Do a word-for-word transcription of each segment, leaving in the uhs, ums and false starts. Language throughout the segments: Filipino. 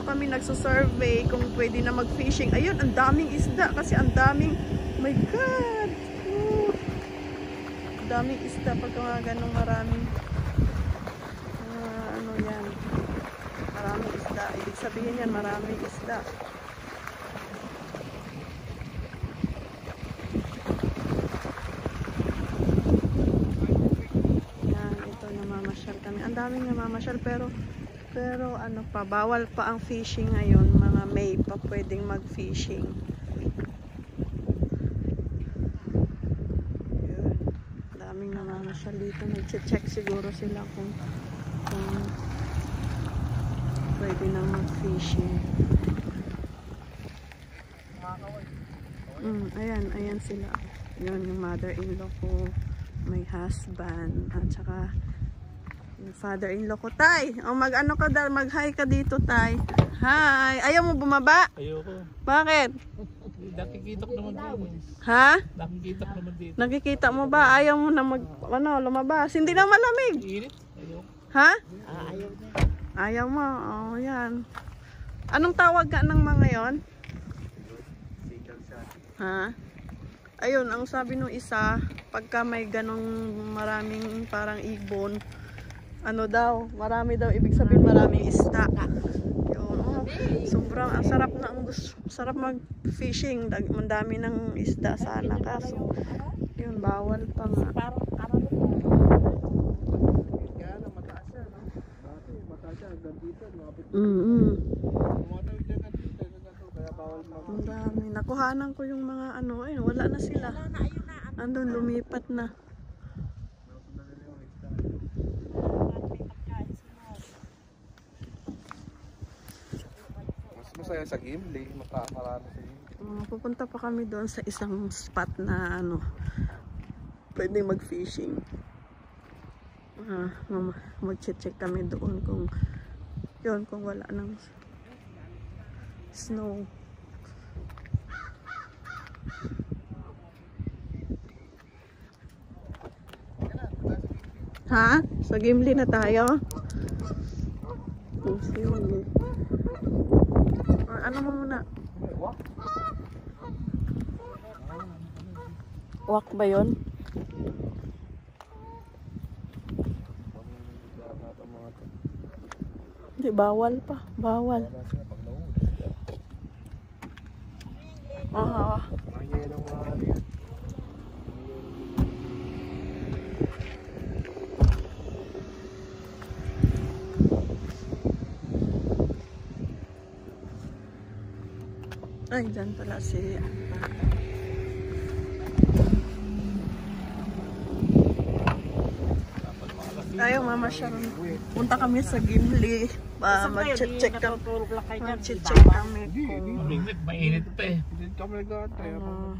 kami nagsusurvey kung pwede na mag-fishing. Ayun, ang daming isda kasi ang daming, oh my God! Oh, ang daming isda pagka mga ganong maraming, uh, ano yan, maraming isda. Ibig sabihin yan, maraming isda. Yan, ito namamasyal kami. Ang daming namamasyal pero Pero ano pa, bawal pa ang fishing ngayon. Mga May pa pwedeng mag-fishing. Yun. Daming namamasyal dito. Nag-check siguro sila kung, kung pwede nang mag-fishing. Mm, ayan, ayan sila. Yun, yung mother-in-law ko. May husband. At saka father-in-law ko. Tay, o mag-ano ka dahil, mag-hi ka dito, Tay. Hi! Ayaw mo bumaba? Ayoko. Bakit? Nakikita ko naman dito. Ha? Nakikita ko naman dito. Nakikita mo ba? Ayaw mo na mag, ano, lumabas. Hindi na malamig. Init? Ayoko. Ha? Ah, ayaw na. Ayaw mo. Oh, yan. Anong tawag ka ng mga yon? Ha? Ayun, ang sabi nung isa, pagka may ganong maraming parang ibon, ano daw, marami daw, ibig sabihin maraming isda. Yun, oh, sobrang, ang sarap na, ang gusto, sarap mag-fishing, ang dami ng isda sana, kaso, yun, bawal pa nga. Mm-hmm. Ang dami, nakuhanan ko yung mga ano, eh, wala na sila. Andun, lumipat na. Masaya sa Gimli, makakarami sa Gimli. Uh, pupunta pa kami doon sa isang spot na ano, pwede mag-fishing. Uh, mag-check kami doon kung yun, kung wala ng snow. Ha? Sa Gimli na tayo? Sige. Ano mo muna? Wak ba yun? Hindi, bawal pa. Bawal. Ah. Ay, dyan pala si tayo mama Sharon. Punta kami sa Gimli. Uh, mag-check kami. Mag-check kami kung mainit pa eh. Uh,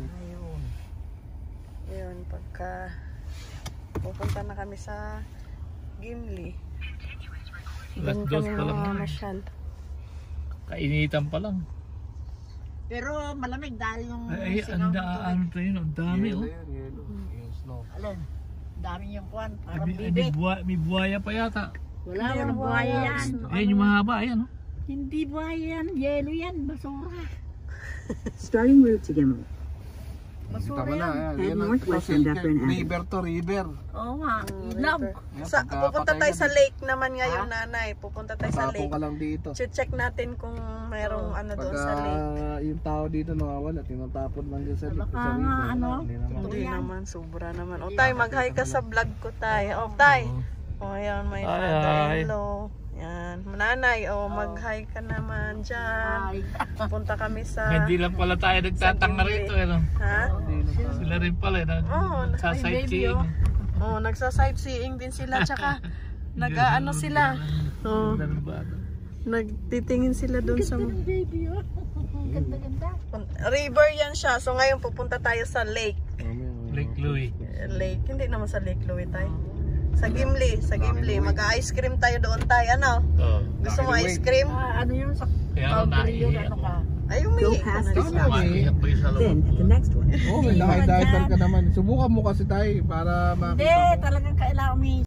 ayun, pagka pupunta na kami sa Gimli. Doon kami mamamasyal. Kainitan pa lang. Pero malamig dahil yung ay, ang daan pa yun, ang dami oh. Alin, dami yung kuwan, parang May, bibig. buhay, may buhaya pa yata. Wala, walang buhaya yan. Ayun yung mahaba, ayan oh. Hindi buhaya yan, yelo yan, basura. Starting route to Gimli. Basura Kita mo na, yan. yan. Head Yan ang northwest and after an hour. river to river. Oo nga, ilog. Sa, pupunta tayo sa lake naman ngayon, nanay. Pupunta tayo sa Matapong lake. ka lang dito. Check natin kung mayroong ano doon sa lake. Pagka yung tao dito nawawala, tinatapon lang dyan sa, sa Baka river. nga, ano? Hindi naman. Hindi naman, sobra naman. O tay, mag-hi ka sa vlog ko tay. O tay. O ayan, may Hi, father-in-law. Yan, nanay, o mag-hi ka naman dyan. Ay, Punta kami sa... Hindi lang pala tayo nagtatanga rito eh no? Ha? Sila rin pala eh, Oo, nagsasightseeing. Oh, nagsa-sightseeing din sila, tsaka nag-ano sila. Oh, Daming bata. nagtitingin sila doon sa baby, oh. Ganda-ganda. river yan siya. So ngayon pupunta tayo sa lake. Lake Louie. Lake, hindi naman sa Lake Louie tayo. Sa Gimli, sa Gimli. Mag-ice cream tayo doon tayo, ano? Oo. Gusto mo ice cream? Ah, ano yun sa Kaya lang Calgary yun, naiiyak ano ko. ka? Ay, umiiyak ka past na this siya. Maiiyak pa yung sa loob. Then, at the next one. Oo, may diver ka naman. Subukan mo kasi tayo para makita Hindi, mo. talagang kailangan may